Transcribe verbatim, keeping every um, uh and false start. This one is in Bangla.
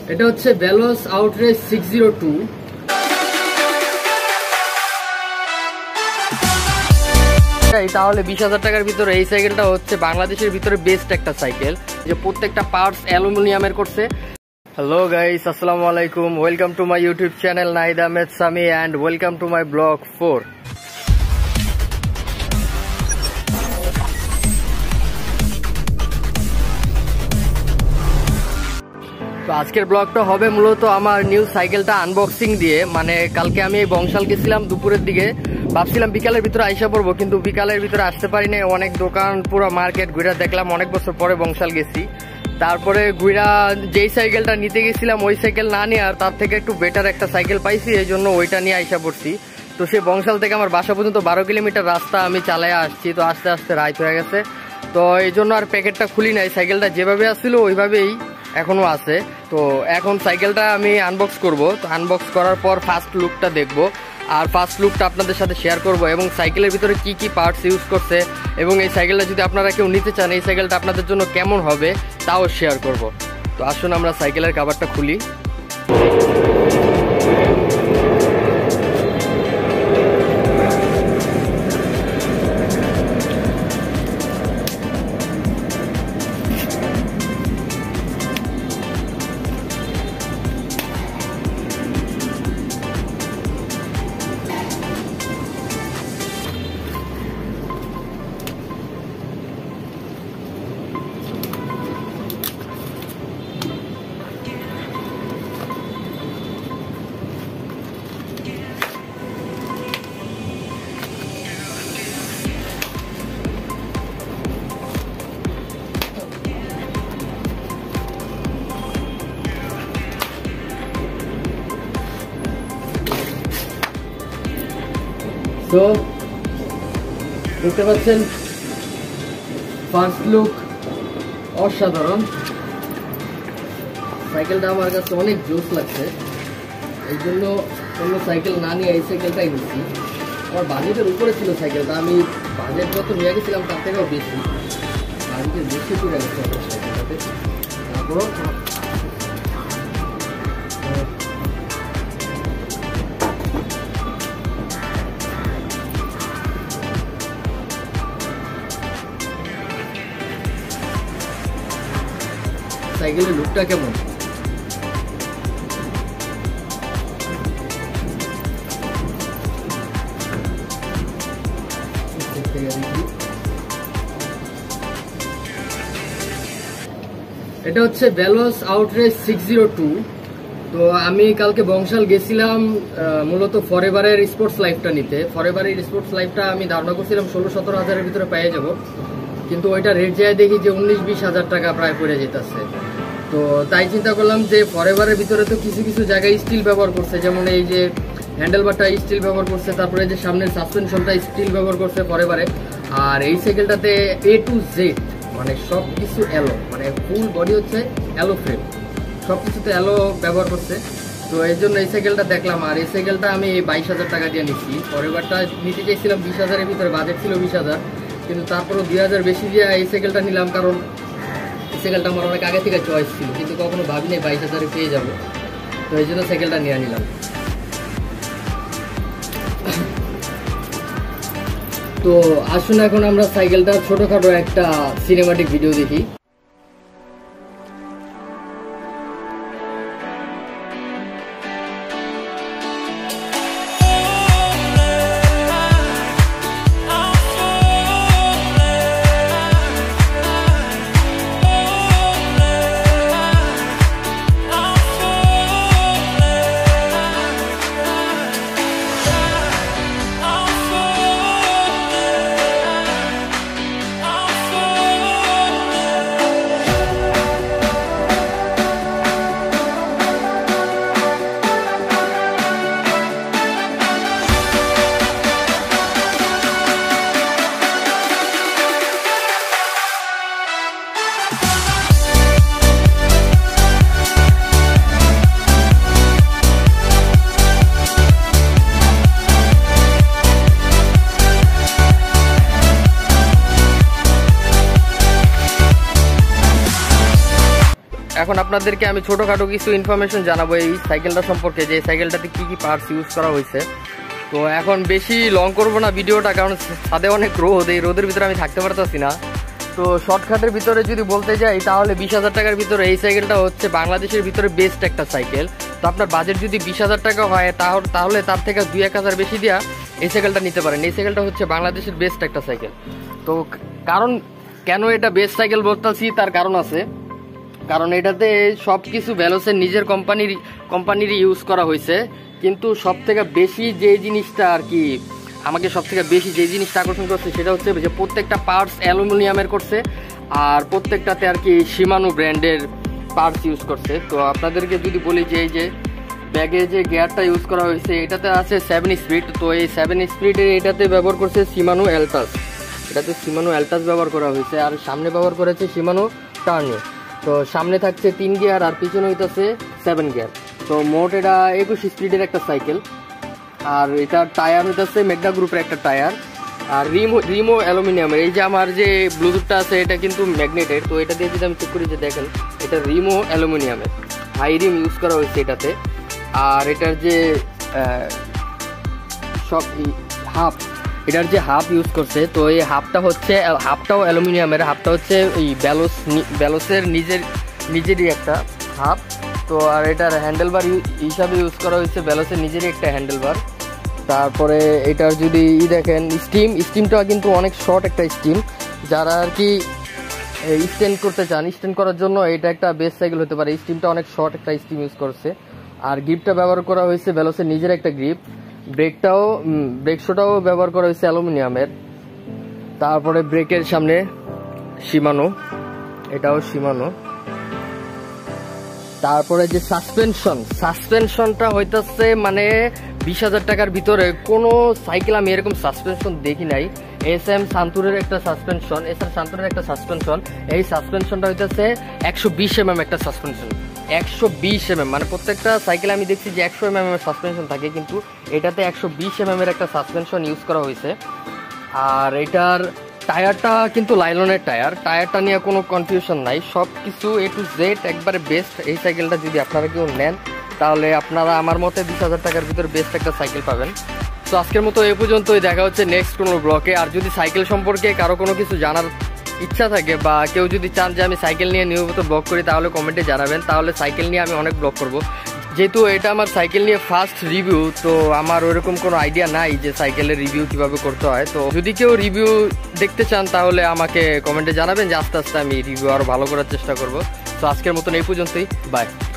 এটা হচ্ছে Veloce Outrage six zero two. তাহলে বিশ হাজার টাকার ভিতরে এই সাইকেলটা হচ্ছে বাংলাদেশের ভিতরে বেস্ট একটা সাইকেল, যে প্রত্যেকটা পার্টস অ্যালুমিনিয়ামের করছে। হ্যালো গাইস, আসসালামু আলাইকুম, welcome to my YouTube channel Nahid Ahmed Sami and welcome to my blog four. তো আজকের ব্লগটা হবে মূলত আমার নিউ সাইকেলটা আনবক্সিং দিয়ে। মানে কালকে আমি বংশাল গেছিলাম দুপুরের দিকে, ভাবছিলাম বিকালের ভিতরে আইসা পড়বো, কিন্তু বিকালের ভিতরে আসতে পারিনি। অনেক দোকান পুরো মার্কেট ঘুরে দেখলাম, অনেক বছর পরে বংশাল গেছি। তারপরে ঘুরা যেই সাইকেলটা নিতে গেছিলাম ওই সাইকেল না নিয়ে আর তার থেকে একটু বেটার একটা সাইকেল পাইছি, এই জন্য ওইটা নিয়ে আইসা পড়ছি। তো সে বংশাল থেকে আমার বাসা পর্যন্ত বারো কিলোমিটার রাস্তা আমি চালায় আসছি। তো আস্তে আস্তে রাত হয়ে গেছে, তো এই জন্য আর প্যাকেটটা খুলি নাই। সাইকেলটা যেভাবে আসছিল ওইভাবেই এখনো আছে। তো এখন সাইকেলটা আমি আনবক্স করব। তো আনবক্স করার পর ফার্স্ট লুকটা দেখবো, আর ফার্স্ট লুকটা আপনাদের সাথে শেয়ার করব, এবং সাইকেলের ভিতরে কি কি পার্টস ইউজ করছে, এবং এই সাইকেলটা যদি আপনারা কেউ নিতে চান এই সাইকেলটা আপনাদের জন্য কেমন হবে তাও শেয়ার করব। তো আসুন আমরা সাইকেলের কভারটা খুলি। তো দেখতে পাচ্ছেন ফার্স্ট লুক অসাধারণ। সাইকেলটা আমার কাছে অনেক জোস লাগছে, এই জন্য অন্য সাইকেল না নিয়ে এই সাইকেলটাই নিচ্ছি। আমার বাজেটের উপরে ছিল সাইকেলটা, আমি বাজেট যত নিয়ে গেছিলাম তার থেকেও বেশি, বাজেটের বেশি চলে গেছে সাইকেলটাতে। তারপরও সাইকেলের লুকটা কেমন, এটা হচ্ছে Veloce Outrage six zero two. তো আমি কালকে বংশাল গেছিলাম মূলত ফরএভারের স্পোর্টস লাইফটা নিতে। ফরএভারের স্পোর্টস লাইফটা আমি ধারণা করছিলাম ষোলো সতেরো হাজারের ভিতরে পেয়ে যাব, কিন্তু ওইটা রেট যায় দেখি যে উনিশ বিশ হাজার টাকা প্রায় পড়ে যেতেছে। তো তাই চিন্তা করলাম যে ফরএভারের ভিতরে তো কিছু কিছু জায়গায় স্টিল ব্যবহার করছে, যেমন এই যে হ্যান্ডেলবারটা স্টিল ব্যবহার করছে, তারপরে যে সামনের সাসপেনশনটা স্টিল ব্যবহার করছে ফরএভারে। আর এই সাইকেলটাতে এ টু জেড মানে সব কিছু অ্যালো, মানে ফুল বডি হচ্ছে অ্যালো ফ্রেম, সব কিছুতে অ্যালো ব্যবহার করছে। তো এই জন্য এই সাইকেলটা দেখলাম, আর এই সাইকেলটা আমি বাইশ হাজার টাকা দিয়ে নিচ্ছি। ফরএভারটা নিতে চাইছিলাম বিশ হাজারের ভিতরে, বাজেট ছিল বিশ হাজার, কিন্তু তারপরও দুই হাজার বেশি দিয়ে এই সাইকেলটা নিলাম, কারণ এই সাইকেলটা আমার অনেক আগে থেকে চয়েস ছিল, কিন্তু কখনো ভাবিনি বাইশ হাজারে পেয়ে যাবো। তো এই জন্য সাইকেলটা নিয়ে নিলাম। তো আসুন এখন আমরা সাইকেলটা ছোটখাটো একটা সিনেমাটিক ভিডিও দেখি। এখন আপনাদেরকে আমি ছোটোখাটো কিছু ইনফরমেশন জানাবো এই সাইকেলটা সম্পর্কে, যে এই সাইকেলটাতে কী কী পার্টস ইউজ করা হয়েছে। তো এখন বেশি লং করবো না ভিডিওটা, কারণ ছাদে অনেক রোদ, এই রোদের ভিতরে আমি থাকতে পারতেছি না। তো শর্টকাটের ভিতরে যদি বলতে যাই তাহলে বিশ হাজার টাকার ভিতরে এই সাইকেলটা হচ্ছে বাংলাদেশের ভিতরে বেস্ট একটা সাইকেল। তো আপনার বাজেট যদি বিশ হাজার টাকা হয় তাহলে তার থেকে দুই এক হাজার বেশি দেওয়া এই সাইকেলটা নিতে পারেন। এই সাইকেলটা হচ্ছে বাংলাদেশের বেস্ট একটা সাইকেল। তো কারণ কেন এটা বেস্ট সাইকেল বলতেছি তার কারণ আছে, কারণ এটাতে সব কিছু ভেলোসের নিজের কোম্পানির কোম্পানির ইউজ করা হয়েছে। কিন্তু সব থেকে বেশি যে জিনিসটা আর কি আমাকে সব থেকে বেশি যে জিনিসটা আকর্ষণ করছে সেটা হচ্ছে যে প্রত্যেকটা পার্টস অ্যালুমিনিয়ামের করছে, আর প্রত্যেকটাতে আর কি শিমানো ব্র্যান্ডের পার্টস ইউজ করছে। তো আপনাদেরকে যদি বলি যে এই যে ব্যাগে যে গিয়ারটা ইউজ করা হয়েছে এটাতে আছে সেভেন স্পিড। তো এই সেভেন স্পিডের এটাতে ব্যবহার করছে শিমানো অ্যালটাস, এটাতে শিমানো অ্যালটাস ব্যবহার করা হয়েছে। আর সামনে ব্যবহার করেছে শিমানো টার্নি। তো সামনে থাকছে তিন গিয়ার আর পিছনে হইতেছে সেভেন গিয়ার। তো মোট এটা একুশ স্পিডের একটা সাইকেল। আর এটা টায়ার হইতেছে মেগনা গ্রুপের একটা টায়ার, আর রিমো রিমো অ্যালুমিনিয়ামের। এই যে আমার যে ব্লুটুথটা আছে এটা কিন্তু ম্যাগনেটের। তো এটা দিয়ে যদি আমি চেক করি যে দেখেন এটা রিমো অ্যালুমিনিয়ামের, হাই রিম ইউজ করা হয়েছে এটাতে। আর এটার যে সব হাফ, এটার যে হাফ ইউজ করছে, তো এই হাফটা হচ্ছে হাফটাও অ্যালুমিনিয়ামের, হাফটা হচ্ছে এই ভেলোস ভেলোসের নিজের নিজেরই একটা হাফ। তো আর এটার হ্যান্ডেলবার হিসাবে ইউজ করা হয়েছে ভেলোসের নিজেরই একটা হ্যান্ডেলবার। তারপরে এটার যদি ই দেখেন স্টিম, স্টিমটা কিন্তু অনেক শর্ট একটা স্টিম। যারা আর কি স্ট্যান্ড করতে চান, স্ট্যান্ড করার জন্য এটা একটা বেস্ট সাইকেল হতে পারে। স্টিমটা অনেক শর্ট একটা স্টিম ইউজ করছে। আর গ্রিপটা ব্যবহার করা হয়েছে ভেলোসের নিজের একটা গ্রিপ। ব্রেকটাও ব্রেক শোটাও ব্যবহার করা হয়েছে অ্যালুমিনিয়ামের। তারপরে ব্রেকের সামনে শিমানো, এটাও শিমানো। তারপরে যে সাসপেনশন, সাসপেনশনটা হইতেছে মানে বিশ হাজার টাকার ভিতরে কোনো সাইকেল আমি এরকম সাসপেনশন দেখি নাই। এস এম সান্তুরের একটা সাসপেনশন, এস এম সান্তুরের একটা সাসপেনশন। এই সাসপেনশনটা হইতেছে একশো বিশ এম এম একটা সাসপেনশন, একশো বিশ এম এম। মানে প্রত্যেকটা সাইকেলে আমি দেখছি যে একশো এম এম এর সাসপেনশন থাকে, কিন্তু এটাতে একশো বিশ এম এম এর একটা সাসপেনশন ইউজ করা হয়েছে। আর এটার টায়ারটা কিন্তু লাইলনের টায়ার, টায়ারটা নিয়ে কোনো কনফিউশন নাই। সব কিছু এ টু জেড একবারে বেস্ট। এই সাইকেলটা যদি আপনারা কেউ নেন তাহলে আপনারা আমার মতে বিশ হাজার টাকার ভিতরে বেস্ট একটা সাইকেল পাবেন। তো আজকের মতো এ পর্যন্তই, দেখা হচ্ছে নেক্সট কোনো ব্লগে। আর যদি সাইকেল সম্পর্কে কারো কোনো কিছু জানার ইচ্ছা থাকে বা কেউ যদি চান যে আমি সাইকেল নিয়ে নিয়মিত ব্লগ করি তাহলে কমেন্টে জানাবেন, তাহলে সাইকেল নিয়ে আমি অনেক ব্লগ করব। যেহেতু এটা আমার সাইকেল নিয়ে ফার্স্ট রিভিউ, তো আমার ওরকম কোনো আইডিয়া নাই যে সাইকেলের রিভিউ কিভাবে করতে হয়। তো যদি কেউ রিভিউ দেখতে চান তাহলে আমাকে কমেন্টে জানাবেন, যে আস্তে আস্তে আমি রিভিউ আরও ভালো করার চেষ্টা করব। তো আজকের মতন এই পর্যন্তই, বাই।